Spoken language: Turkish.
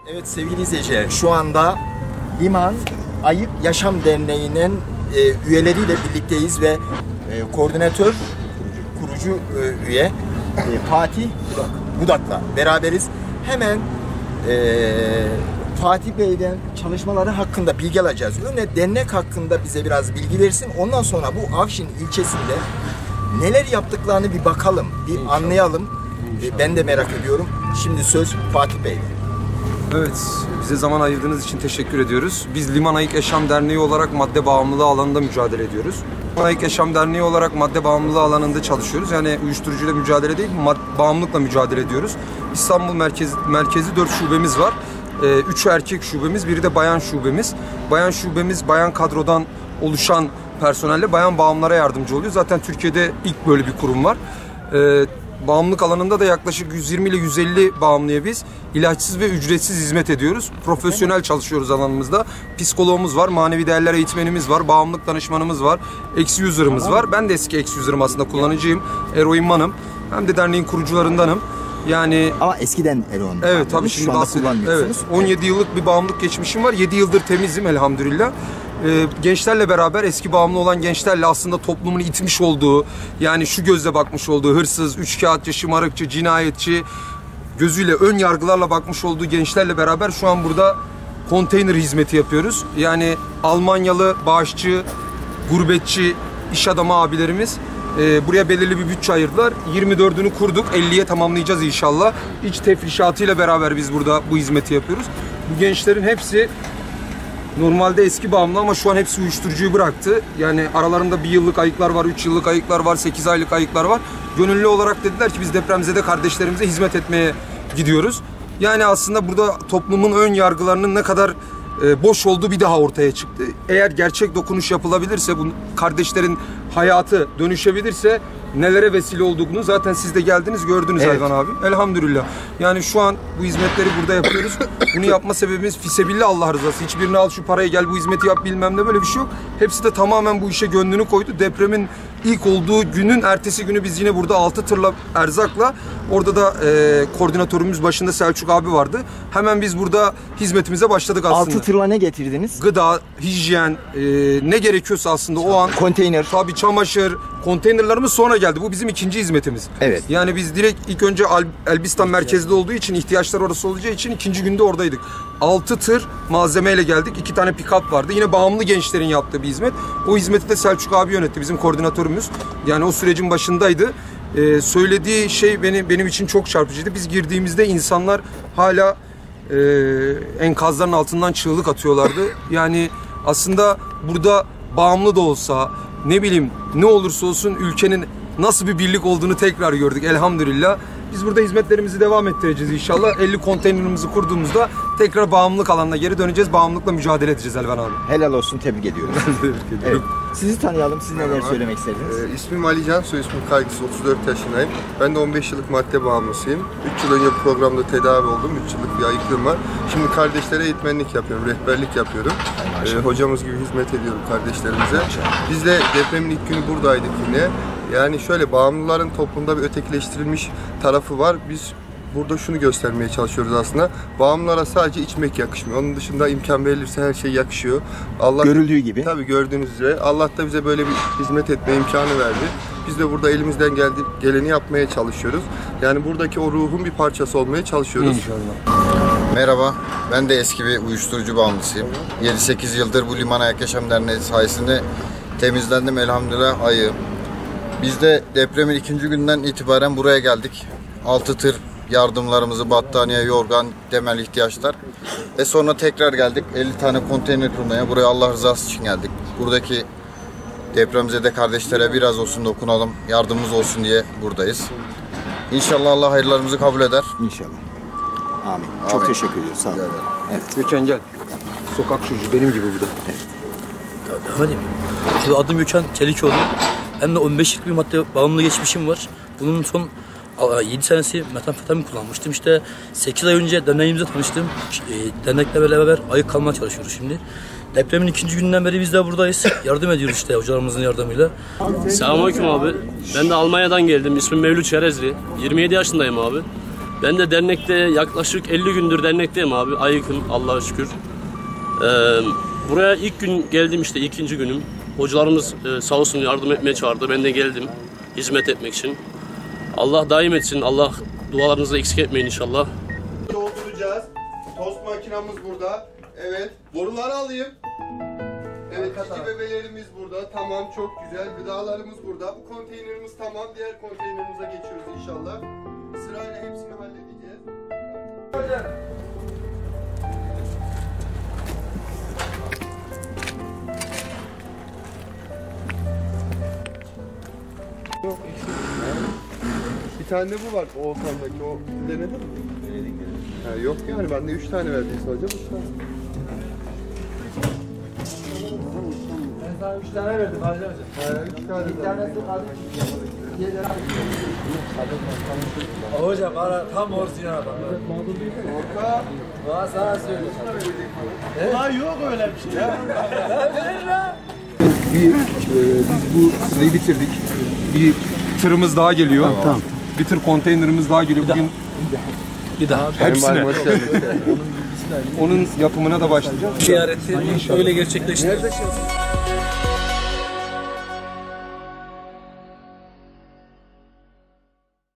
Evet sevgili izleyiciler, şu anda Liman Ayık Yaşam Derneği'nin üyeleriyle birlikteyiz ve koordinatör, kurucu üye Fatih Budak'la beraberiz. Hemen Fatih Bey'den çalışmaları hakkında bilgi alacağız. Önce dernek hakkında bize biraz bilgi versin. Ondan sonra bu Afşin ilçesinde neler yaptıklarını bir bakalım, bir anlayalım. Ben de merak ediyorum. Şimdi söz Fatih Bey'de. Evet, bize zaman ayırdığınız için teşekkür ediyoruz. Biz Liman Ayık Yaşam Derneği olarak madde bağımlılığı alanında mücadele ediyoruz. Liman Ayık Yaşam Derneği olarak madde bağımlılığı alanında çalışıyoruz. Yani uyuşturucuyla mücadele değil, bağımlılıkla mücadele ediyoruz. İstanbul merkezi 4 şubemiz var. 3'ü erkek şubemiz, biri de bayan şubemiz. Bayan şubemiz, bayan kadrodan oluşan personelle bayan bağımlılara yardımcı oluyor. Zaten Türkiye'de ilk böyle bir kurum var. Bağımlılık alanında da yaklaşık 120 ile 150 bağımlıya biz ilaçsız ve ücretsiz hizmet ediyoruz. Profesyonel çalışıyoruz alanımızda. Psikologumuz var, manevi değerler eğitmenimiz var, bağımlılık danışmanımız var, ex-user'ımız var. Ben de eski ex-user'ım aslında, kullanıcıyım. Eroinmanım. Hem de derneğin kurucularındanım. Yani ama eskiden eroin. Evet tabii, şimdi evet, 17 yıllık bir bağımlılık geçmişim var. 7 yıldır temizim elhamdülillah. Gençlerle beraber, eski bağımlı olan gençlerle aslında toplumun itmiş olduğu, yani şu gözle bakmış olduğu hırsız, üçkağıtçı, şımarıkçı, cinayetçi gözüyle, ön yargılarla bakmış olduğu gençlerle beraber şu an burada konteyner hizmeti yapıyoruz. Yani Almanyalı bağışçı, gurbetçi, iş adamı abilerimiz buraya belirli bir bütçe ayırdılar. 24'ünü kurduk, 50'ye tamamlayacağız inşallah. İç tefrişatıyla beraber biz burada bu hizmeti yapıyoruz. Bu gençlerin hepsi normalde eski bağımlı ama şu an hepsi uyuşturucuyu bıraktı. Yani aralarında 1 yıllık ayıklar var, 3 yıllık ayıklar var, 8 aylık ayıklar var. Gönüllü olarak dediler ki biz depremzede kardeşlerimize hizmet etmeye gidiyoruz. Yani aslında burada toplumun ön yargılarının ne kadar boş olduğu bir daha ortaya çıktı. Eğer gerçek dokunuş yapılabilirse, bu kardeşlerin hayatı dönüşebilirse nelere vesile olduğunu zaten siz de geldiniz, gördünüz, evet. Hayvan abi. Elhamdülillah. Yani şu an bu hizmetleri burada yapıyoruz. Bunu yapma sebebimiz fisebillah, Allah rızası. Hiçbirini al şu parayı gel bu hizmeti yap bilmem ne, böyle bir şey yok. Hepsi de tamamen bu işe gönlünü koydu. Depremin ilk olduğu günün ertesi günü biz yine burada 6 tırla erzakla, orada da koordinatörümüz başında Selçuk abi vardı. Hemen biz burada hizmetimize başladık aslında. 6 tırla ne getirdiniz? Gıda, hijyen, ne gerekiyorsa aslında o an. Konteyner. Tabii çamaşır, konteynerlarımız sonra geldi. Bu bizim ikinci hizmetimiz. Evet. Yani biz direkt ilk önce Elbistan merkezde olduğu için, ihtiyaçlar orası olacağı için ikinci günde oradaydık. 6 tır malzemeyle geldik. 2 tane pick-up vardı. Yine bağımlı gençlerin yaptığı bir hizmet. O hizmeti de Selçuk abi yönetti, bizim koordinatörümüz. Yani o sürecin başındaydı. Söylediği şey benim için çok çarpıcıydı. Biz girdiğimizde insanlar hala enkazların altından çığlık atıyorlardı. Yani aslında burada bağımlı da olsa, ne bileyim ne olursa olsun ülkenin nasıl bir birlik olduğunu tekrar gördük elhamdülillah. Biz burada hizmetlerimizi devam ettireceğiz inşallah. 50 konteynerimizi kurduğumuzda tekrar bağımlılık alanına geri döneceğiz. Bağımlılıkla mücadele edeceğiz Elvan abi. Helal olsun, tebrik ediyorum. Evet. Sizi tanıyalım. Siz neler söylemek istediniz? İsmim Ali Can, soy ismim Kaygısı, 34 yaşındayım. Ben de 15 yıllık madde bağımlısıyım. 3 yıl önce bu programda tedavi oldum. 3 yıllık bir ayıklığım var. Şimdi kardeşlere eğitmenlik yapıyorum, rehberlik yapıyorum. Hocamız gibi hizmet ediyorum kardeşlerimize. Biz de depremin ilk günü buradaydık yine. Yani şöyle, bağımlıların toplumda bir ötekileştirilmiş tarafı var. Biz burada şunu göstermeye çalışıyoruz aslında. Bağımlılara sadece içmek yakışmıyor. Onun dışında imkan verilirse her şey yakışıyor. Allah, görüldüğü gibi. Tabii gördüğünüz üzere. Allah da bize böyle bir hizmet etme imkanı verdi. Biz de burada elimizden geleni yapmaya çalışıyoruz. Yani buradaki o ruhun bir parçası olmaya çalışıyoruz. İnşallah. Merhaba, ben de eski bir uyuşturucu bağımlısıyım. 7-8 yıldır bu Liman Ayık Yaşam Derneği sayesinde temizlendim elhamdülillah, ayığım. Biz de depremin 2. günden itibaren buraya geldik. 6 tır yardımlarımızı, battaniye, yorgan, temel ihtiyaçlar. Ve sonra tekrar geldik. 50 tane konteyner kurmaya. Buraya Allah rızası için geldik. Buradaki depremzede kardeşlere biraz olsun dokunalım, yardımımız olsun diye buradayız. İnşallah Allah hayırlarımızı kabul eder. İnşallah. Amin. Çok teşekkür ediyoruz. Sağ olun. Evet. Gökhan gel. Sokak çocuğu benim gibi burada. Evet. Hadi. Adım Gökhan Çelikoğlu. Ben de 15 yıllık bir madde bağımlılığı geçmişim var. Bunun son 7 senesi metamfetamin kullanmıştım. İşte 8 ay önce derneğimizle tanıştım. Dernekle beraber ayık kalmaya çalışıyoruz şimdi. Depremin 2. günden beri biz de buradayız. Yardım ediyoruz işte hocalarımızın yardımıyla. Selamünaleyküm abi. Ben de Almanya'dan geldim. İsmim Mevlüt Çerezli. 27 yaşındayım abi. Ben de dernekte yaklaşık 50 gündür dernekteyim abi. Ayıkım Allah'a şükür. Buraya ilk gün geldim işte ikinci günüm. Hocalarımız sağ olsun yardım etmeye çağırdı. Ben de geldim hizmet etmek için. Allah daim etsin. Allah dualarınızı eksik etmeyin inşallah. Dolduracağız. Tost makinamız burada. Evet. Boruları alayım. Evet, cici bebelerimiz burada. Tamam, çok güzel. Gıdalarımız burada. Bu konteynerimiz tamam. Diğer konteynerimize geçiyoruz inşallah. Sırayla hepsini halledeceğiz. Yok, eksik. Bir tane de bu var. O ortamdaki. O denedin mi? Denedik. Ha, yok yani. Ben de 3 tane verdiyse hocam. 3 tane. Ben sana 3 tane verdim Hacı Hoca. 3 tane. Bir tanesi kaldı. Hocam bana tam orijinal adam. Orta. Bana sana söyleyeyim. Ulan yok öyle bir şey ya. Biz bu sırayı bitirdik. Bir tırımız daha geliyor. Tamam. Bir tır konteynerimiz daha geliyor. Bugün Bir daha. hepsine. Onun yapımına da başlayacağız. Ziyareti öyle gerçekleşti.